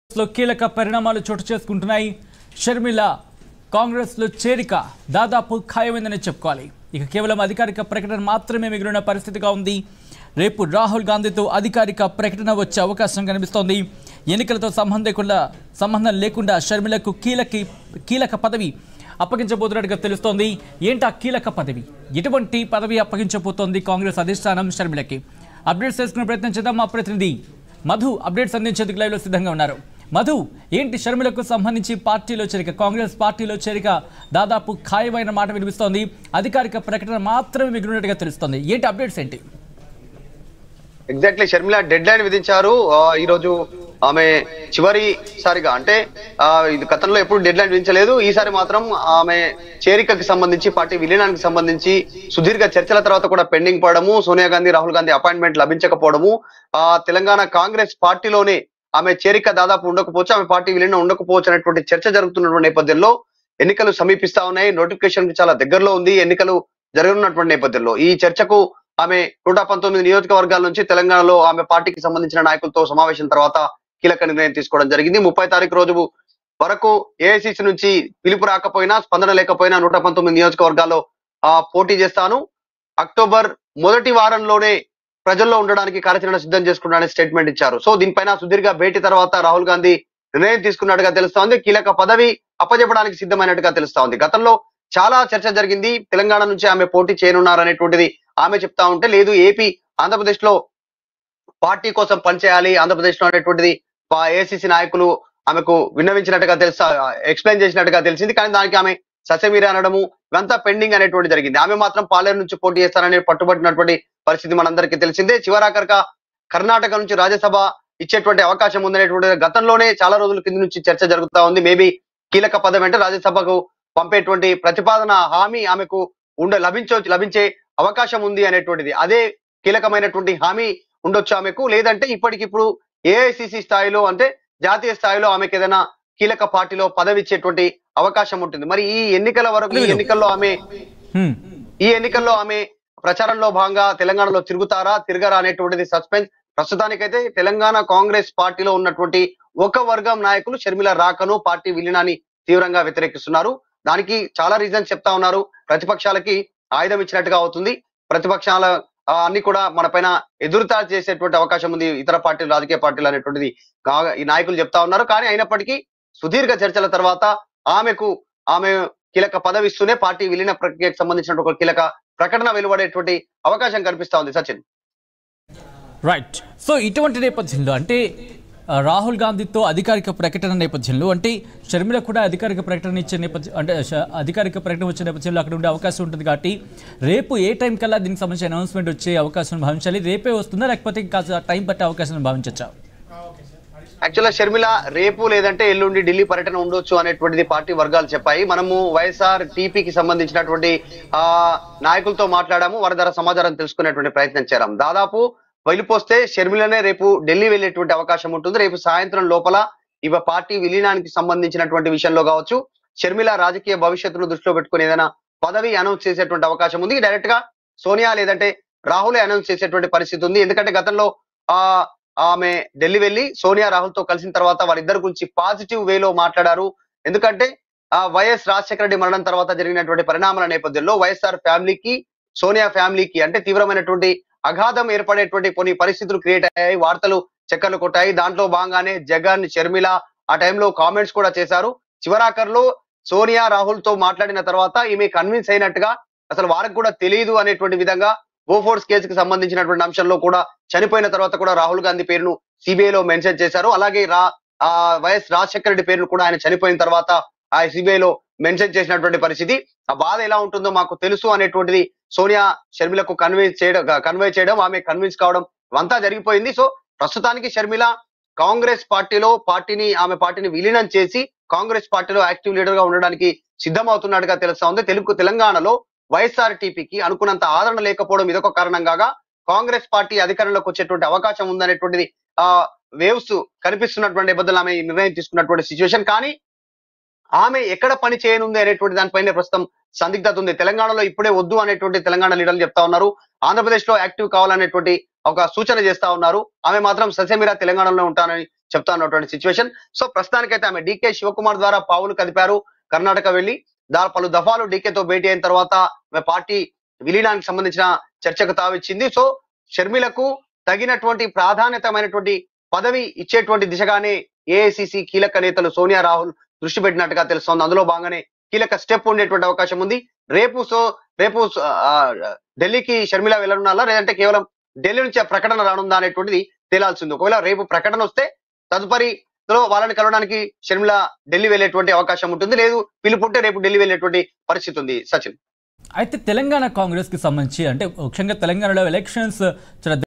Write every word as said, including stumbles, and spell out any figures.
లో కీలక పరిణామాలు చోటు చేసుకుంటున్నాయి. షర్మిల కాంగ్రెస్ లో చేరిక దాదాపు ఖాయమైందని చెప్పుకోవాలి. ఇక కేవలం అధికారిక ప్రకటన మాత్రమే మిగిలిన పరిస్థితిగా ఉంది. రేపు రాహుల్ గాంధీతో అధికారిక ప్రకటన వచ్చే అవకాశం కనిపిస్తోంది. ఎన్నికలతో సంబంధం లేకుండా సంబంధం లేకుండా షర్మిలకు కీలక కీలక పదవి అప్పగించబోతున్నట్టుగా తెలుస్తోంది. ఏంటి ఆ కీలక పదవి? ఎటువంటి పదవి అప్పగించబోతోంది కాంగ్రెస్ అధిష్టానం షర్మిలకి? అప్డేట్స్ చేసుకునే ప్రయత్నం చేద్దాం. మా ప్రతినిధి మధు అప్డేట్స్ అందించేందుకు లైవ్ లో సిద్ధంగా ఉన్నారు. మధు, ఏంటి షర్మిలకు సంబంధించి పార్టీలో చేరిక, కాంగ్రెస్ పార్టీలో చేరిక దాదాపు ఖాయమైన మాట వినిపిస్తోంది. అధికారిక ప్రకటన మాత్రమే మిగిలినట్టుగా తెలుస్తోంది. ఏంటి అప్డేట్స్ ఏంటి? ఎగ్జాక్ట్లీ షర్మిల డెడ్ లైన్ విధించారు. ఈ రోజు ఆమె చివరిసారిగా అంటే ఇది గతంలో ఎప్పుడు డెడ్ లైన్ విధించలేదు. ఈసారి మాత్రం ఆమె చేరికకి సంబంధించి పార్టీ విలీనానికి సంబంధించి సుదీర్ఘ చర్చల తర్వాత కూడా పెండింగ్ పడము, సోనియా గాంధీ రాహుల్ గాంధీ అపాయింట్మెంట్ లభించకపోవడము, ఆ తెలంగాణ కాంగ్రెస్ పార్టీలోనే ఆమె చేరిక దాదాపు ఉండకపోవచ్చు, ఆమె పార్టీ విలీనం ఉండకపోవచ్చు అనేటువంటి చర్చ జరుగుతున్నటువంటి నేపథ్యంలో ఎన్నికలు సమీపిస్తా ఉన్నాయి. నోటిఫికేషన్ చాలా దగ్గరలో ఉంది. ఎన్నికలు జరగనున్నటువంటి నేపథ్యంలో ఈ చర్చకు ఆమె నూట పంతొమ్మిది నియోజకవర్గాల నుంచి తెలంగాణలో ఆమె పార్టీకి సంబంధించిన నాయకులతో సమావేశం తర్వాత కీలక నిర్ణయం తీసుకోవడం జరిగింది. ముప్పై తారీఖు రోజు వరకు ఏఐసిసి నుంచి పిలుపు రాకపోయినా, స్పందన లేకపోయినా నూట పంతొమ్మిది నియోజకవర్గాల్లో ఆ పోటీ చేస్తాను, అక్టోబర్ మొదటి వారంలోనే ప్రజల్లో ఉండడానికి కార్యాచరణ సిద్ధం చేసుకున్నాడని స్టేట్మెంట్ ఇచ్చారు. సో దీనిపైన సుదీర్ఘ భేటీ తర్వాత రాహుల్ గాంధీ నిర్ణయం తీసుకున్నట్టుగా తెలుస్తా ఉంది. కీలక పదవి అప్పచెప్పడానికి సిద్ధమైనట్టుగా తెలుస్తా ఉంది. గతంలో చాలా చర్చ జరిగింది. తెలంగాణ నుంచి ఆమె పోటీ చేయనున్నారు అనేటువంటిది ఆమె చెప్తా ఉంటే, లేదు ఏపీ ఆంధ్రప్రదేశ్ లో పార్టీ కోసం పనిచేయాలి, ఆంధ్రప్రదేశ్ లో అనేటువంటిది ఏఐసిసి నాయకులు ఆమెకు విన్నవించినట్టుగా తెలుసా ఎక్స్ప్లెయిన్ చేసినట్టుగా తెలిసింది. కానీ దానికి ఆమె ససెమిరా అనడము ఇవంతా పెండింగ్ అనేటువంటి జరిగింది. ఆమె మాత్రం పాలేరు నుంచి పోటీ చేస్తారని పట్టుబట్టినటువంటి పరిస్థితి మనందరికీ తెలిసిందే. చివరాఖరిగా కర్ణాటక నుంచి రాజ్యసభ ఇచ్చేటువంటి అవకాశం ఉందనేటువంటి గతంలోనే చాలా రోజుల కింద నుంచి చర్చ జరుగుతా ఉంది. మేబీ కీలక పదవి అంటే రాజ్యసభకు పంపేటువంటి ప్రతిపాదన హామీ ఆమెకు ఉండ లభించవచ్చు లభించే అవకాశం ఉంది అనేటువంటిది. అదే కీలకమైనటువంటి హామీ ఉండొచ్చు ఆమెకు. లేదంటే ఇప్పటికిప్పుడు ఏఐసిసి స్థాయిలో అంటే జాతీయ స్థాయిలో ఆమెకు ఏదైనా కీలక పార్టీలో పదవి ఇచ్చేటువంటి అవకాశం ఉంటుంది. మరి ఈ ఎన్నికల వరకు ఈ ఎన్నికల్లో ఆమె ఈ ఎన్నికల్లో ఆమె ప్రచారంలో భాగంగా తెలంగాణలో తిరుగుతారా తిరగరా అనేటువంటిది సస్పెన్స్. ప్రస్తుతానికైతే తెలంగాణ కాంగ్రెస్ పార్టీలో ఉన్నటువంటి ఒక వర్గం నాయకులు షర్మిల రాకను, పార్టీ విలీనాన్ని తీవ్రంగా వ్యతిరేకిస్తున్నారు. దానికి చాలా రీజన్స్ చెప్తా ఉన్నారు. ప్రతిపక్షాలకి ఆయుధం ఇచ్చినట్టుగా అవుతుంది. ప్రతిపక్షాల అన్ని కూడా మన పైన ఎదురుదాడి చేసేటువంటి అవకాశం ఉంది ఇతర పార్టీలు, రాజకీయ పార్టీలు అనేటువంటిది ఈ నాయకులు చెప్తా ఉన్నారు. కానీ అయినప్పటికీ సుదీర్ఘ చర్చల తర్వాత ఆమెకు ఆమె కీలక పదవి ఇస్తూనే పార్టీ విలీన ప్రక్రియకు సంబంధించిన ఒక కీలక ప్రకటన వెలువడేటువంటి అవకాశం కనిపిస్తా ఉంది. సచిన్, రైట్. సో ఇటువంటి నేపథ్యంలో అంటే రాహుల్ గాంధీతో అధికారిక ప్రకటన నేపథ్యంలో అంటే షర్మిల కూడా అధికారిక ప్రకటన ఇచ్చే నేపథ్యం అంటే అధికారిక ప్రకటన వచ్చే నేపథ్యంలో అక్కడ ఉండే అవకాశం ఉంటుంది. కాబట్టి రేపు ఏ టైం కల్లా దీనికి సంబంధించిన అనౌన్స్మెంట్ వచ్చే అవకాశం భావించాలి? రేపే వస్తుందా లేకపోతే ఇంకా టైం పట్టే అవకాశం భావించచ్చా? యాక్చువల్గా షర్మిల రేపు లేదంటే ఎల్లుండి ఢిల్లీ పర్యటన ఉండొచ్చు అనేటువంటిది పార్టీ వర్గాలు చెప్పాయి. మనము వైఎస్ఆర్ టీపీకి సంబంధించినటువంటి ఆ నాయకులతో మాట్లాడాము, వారి ద్వారా సమాచారం తెలుసుకునేటువంటి ప్రయత్నం చేరాం. దాదాపు వెళ్ళిపోస్తే షర్మిలనే రేపు ఢిల్లీ వెళ్ళేటువంటి అవకాశం ఉంటుంది. రేపు సాయంత్రం లోపల ఇవ పార్టీ విలీనానికి సంబంధించినటువంటి విషయంలో కావచ్చు, షర్మిల రాజకీయ భవిష్యత్తును దృష్టిలో పెట్టుకుని ఏదైనా పదవి అనౌన్స్ చేసేటువంటి అవకాశం ఉంది. డైరెక్ట్ గా సోనియా లేదంటే రాహులే అనౌన్స్ చేసేటువంటి పరిస్థితి ఉంది. ఎందుకంటే గతంలో ఆ ఆమె ఢిల్లీ వెళ్ళి సోనియా రాహుల్ తో కలిసిన తర్వాత వారిద్దరి గురించి పాజిటివ్ వేలో మాట్లాడారు. ఎందుకంటే ఆ వైఎస్ రాజశేఖర రెడ్డి మరణం తర్వాత జరిగినటువంటి పరిణామాల నేపథ్యంలో వైఎస్ఆర్ ఫ్యామిలీకి, సోనియా ఫ్యామిలీకి అంటే తీవ్రమైనటువంటి అగాధం ఏర్పడేటువంటి కొన్ని పరిస్థితులు క్రియేట్ అయ్యాయి. వార్తలు చక్కర్లు కొట్టాయి. దాంట్లో భాగంగానే జగన్, షర్మిల ఆ టైంలో కామెంట్స్ కూడా చేశారు. చివరాఖర్లో సోనియా రాహుల్ తో మాట్లాడిన తర్వాత ఈమె కన్విన్స్ అయినట్టుగా అసలు వారికి కూడా తెలియదు అనేటువంటి విధంగా బోఫోర్స్ కేసుకి సంబంధించినటువంటి అంశంలో కూడా చనిపోయిన తర్వాత కూడా రాహుల్ గాంధీ పేరును సిబిఐలో మెన్షన్ చేశారు. అలాగే రా ఆ వైఎస్ రాజశేఖర రెడ్డి పేరును కూడా ఆయన చనిపోయిన తర్వాత ఆ సిబిఐలో మెన్షన్ చేసినటువంటి పరిస్థితి. ఆ బాధ ఎలా ఉంటుందో మాకు తెలుసు అనేటువంటిది సోనియా షర్మిలకు కన్విన్స్ చేయడం కన్వే చేయడం ఆమె కన్విన్స్ కావడం అంతా జరిగిపోయింది. సో ప్రస్తుతానికి షర్మిల కాంగ్రెస్ పార్టీలో పార్టీని ఆమె పార్టీని విలీనం చేసి కాంగ్రెస్ పార్టీలో యాక్టివ్ లీడర్ గా ఉండడానికి సిద్ధమవుతున్నట్టుగా తెలుస్తా ఉంది. తెలుగు తెలంగాణలో వైఎస్ఆర్ టీపీకి అనుకున్నంత ఆదరణ లేకపోవడం ఇదొక కారణం కాగా కాంగ్రెస్ పార్టీ అధికారంలోకి వచ్చేటువంటి అవకాశం ఉందనేటువంటిది ఆ వేవ్స్ కనిపిస్తున్నటువంటి నేపథ్యంలో ఆమె నిర్ణయం తీసుకున్నటువంటి సిచ్యువేషన్. కానీ ఆమె ఎక్కడ పని చేయనుంది అనేటువంటి దానిపైన ప్రస్తుతం సందిగ్ధత ఉంది. తెలంగాణలో ఇప్పుడే వద్దు అనేటువంటి తెలంగాణ లీడర్లు చెప్తా ఉన్నారు. ఆంధ్రప్రదేశ్ లో యాక్టివ్ కావాలనేటువంటి ఒక సూచన చేస్తా ఉన్నారు. ఆమె మాత్రం ససేమిరా తెలంగాణలో ఉంటానని చెప్తా ఉన్నటువంటి సిచ్యువేషన్. సో ప్రస్తుతానికైతే ఆమె డీకే శివకుమార్ ద్వారా పావులు కదిపారు. కర్ణాటక వెళ్లి దా పలు దఫాలు డీకేతో భేటీ అయిన తర్వాత ఆమె పార్టీ విలీనానికి సంబంధించిన చర్చకు తావిచ్చింది. సో షర్మిలకు తగినటువంటి ప్రాధాన్యతమైనటువంటి పదవి ఇచ్చేటువంటి దిశగానే ఏఐసిసి కీలక నేతలు సోనియా రాహుల్ దృష్టి పెట్టినట్టుగా తెలుస్తోంది. అందులో భాగంగానే కీలక స్టెప్ ఉండేటువంటి అవకాశం ఉంది. రేపు సో రేపు ఆ, ఢిల్లీకి షర్మిల వెళ్ళనున్నారా లేదంటే కేవలం ఢిల్లీ నుంచి ఆ ప్రకటన రానుందా అనేటువంటిది తేలాల్సింది. ఒకవేళ రేపు ప్రకటన వస్తే తదుపరి వాళ్ళని కలవడానికి షర్మిల ఢిల్లీ వెళ్ళేటువంటి అవకాశం ఉంటుంది. లేదు పిలుపుంటే రేపు ఢిల్లీ వెళ్ళేటువంటి పరిస్థితి ఉంది. సచిన్, అయితే తెలంగాణ కాంగ్రెస్ కి సంబంధించి అంటే ముఖ్యంగా తెలంగాణలో ఎలక్షన్స్ చాలా